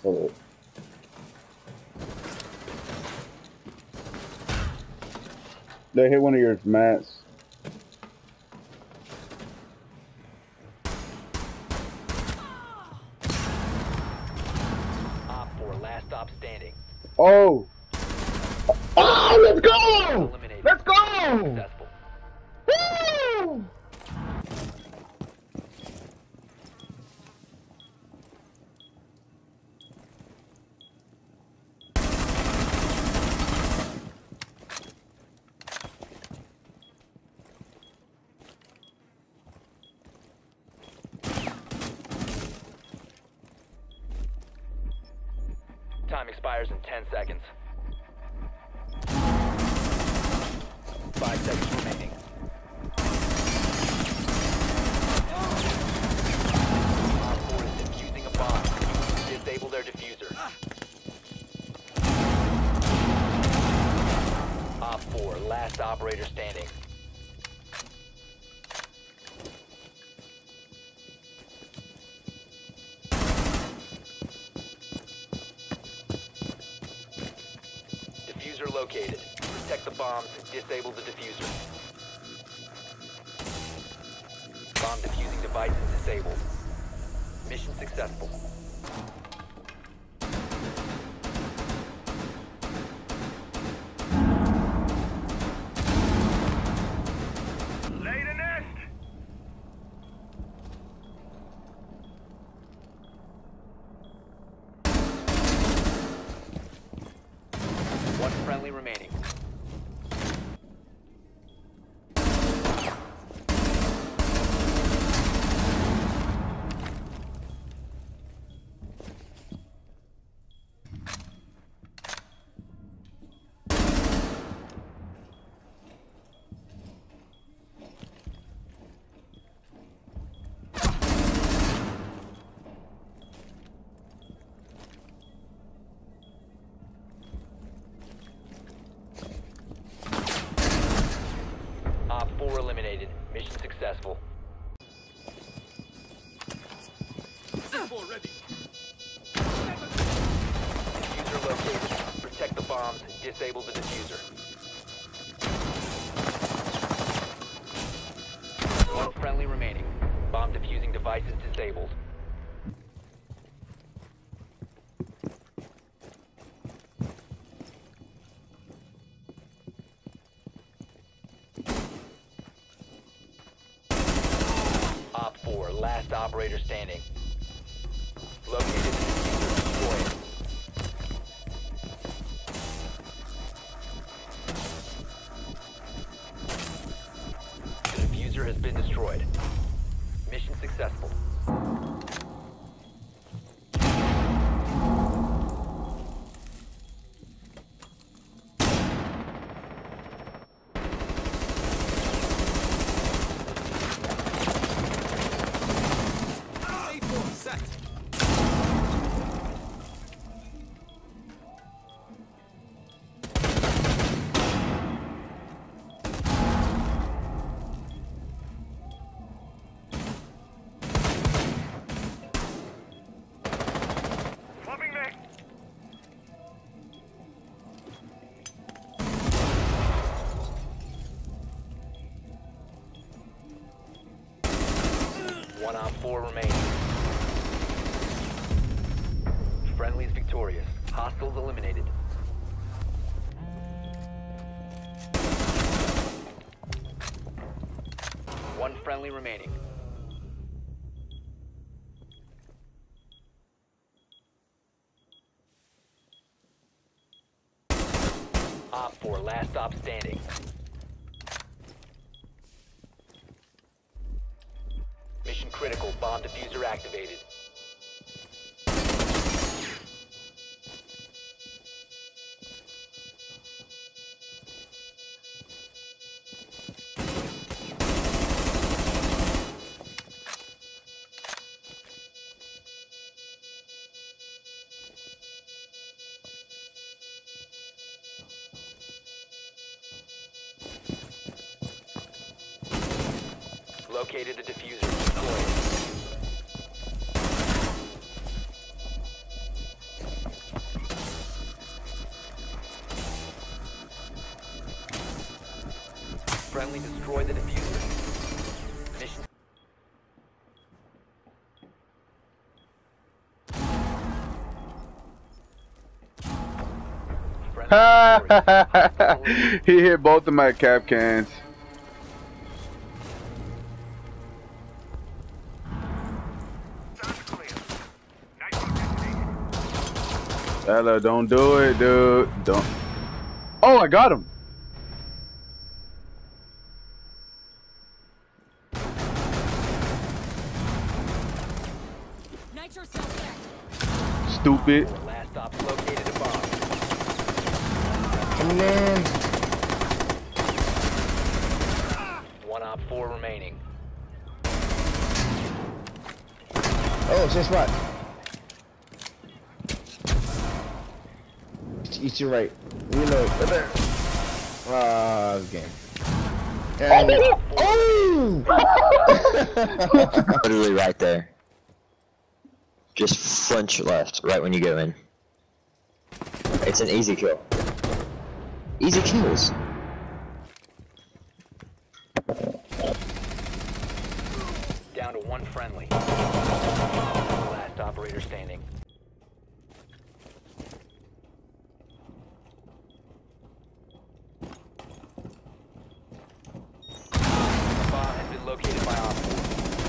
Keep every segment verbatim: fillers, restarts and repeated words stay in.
Oh. They hit one of your mats. Op four, last stop standing. Oh! Oh, let's go! Eliminated. Let's go! Successful. Woo! Time expires in ten seconds. Five seconds remaining. Op four is defusing a bomb. Disable their diffuser. Op four, last operator standing. Diffuser located. Protect the bombs. Disable the diffuser. Bomb defusing device is disabled. Mission successful. Lay the nest! One friendly remaining. Op four eliminated. Mission successful. Ready. Diffuser located. Protect the bombs. Disable the diffuser. One friendly remaining. Bomb defusing device is disabled. Op four, last operator standing. Located the diffuser. Destroy it. The diffuser has been destroyed. Mission successful. A four set. Moving back. One op four remaining. Friendly's victorious. Hostiles eliminated. One friendly remaining. Op four, last stop standing. Mission critical. Bomb diffuser activated. Located the diffuser. Destroy it. Friendly destroy the diffuser. Mission. Friendly He hit both of my cap cans. Sounds clear. Nitro detonated. Ella, don't do it, dude. Don't. Oh, I got him. Nitro suspect. Stupid. Last stop located a bomb. Coming in. One op four remaining. Oh, same spot. Eat, eat your right. Reload. Right there. Ah, uh, game. And oh! Literally right there. Just flinch left, right when you go in. It's an easy kill. Easy kills. Down to one friendly. Last operator standing. Bomb has been located by op four.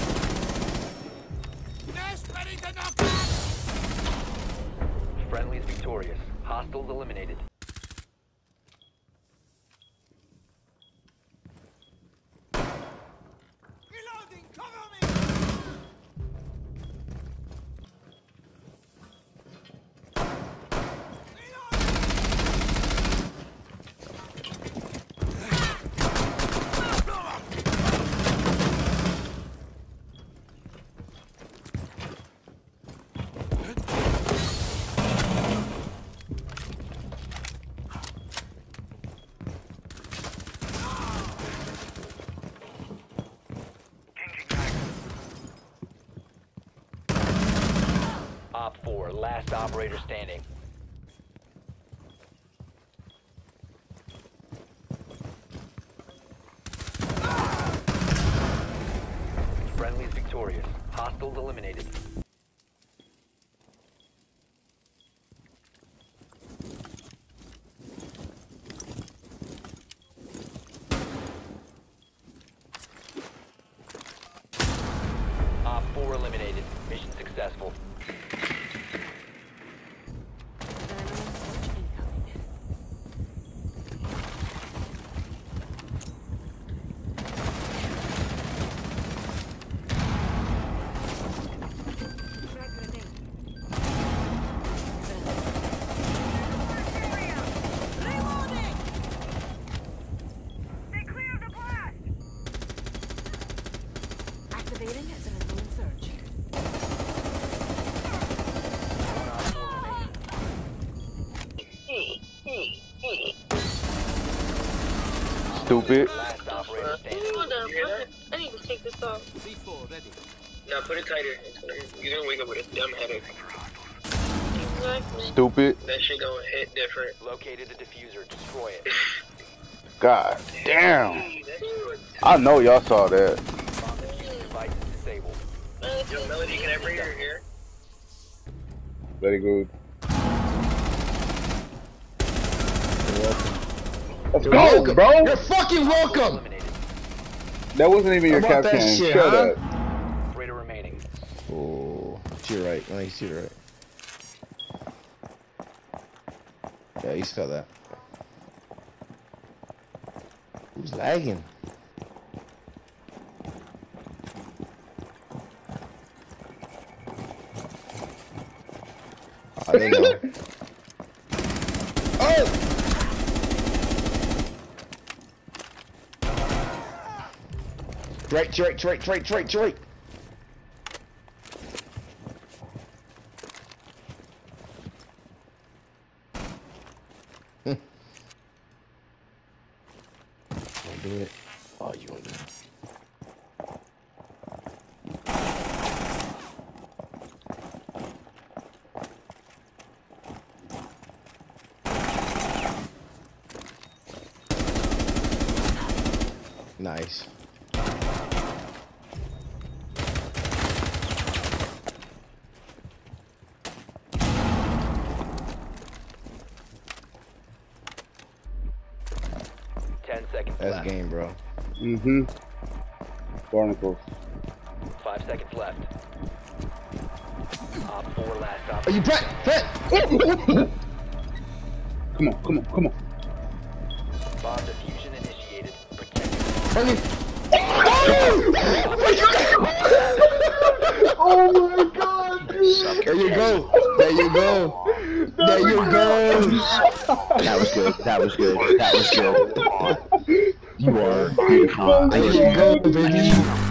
Nest ready to knock out! Friendly is victorious. Hostiles eliminated. Reloading, cover me! Op four, last operator standing. Friendly is victorious. Hostiles eliminated. Op four eliminated. Mission successful. Activating adrenaline surge. One op four remaining. Stupid. Last operator standing. Hold on, I need to take this off. C four ready. No, put it tighter. It's gonna, you're gonna wake up with a dumb headache. Exactly. Stupid. That shit gonna hit different. Located the diffuser. Destroy it. God damn. That shit was- I know y'all saw that. Bomb diffuser device is disabled. Yo, Melody, can I bring your ear? Very good. Let's You're go, welcome. bro. You're fucking welcome. Eliminated. That wasn't even your I want cap that can. shit, Shut huh? up. Operator remaining. Oh, to your right. Nice, to your right. Yeah, you saw that. Who's lagging? I didn't know. Oh! Right, right, right, right, right, right. Don't do it. Oh, you won't do it. Nice. Ten seconds That's left. game, bro. Mm-hmm. Barnacles. Five seconds left. Op four last op. Are you Brett? Brett? Come on, come on, come on. Bomb diffusion initiated. Protect. Oh my god, dude. There you go. There you go. There you go. That was good. That was good. That was good. You are beautiful. There you go, baby.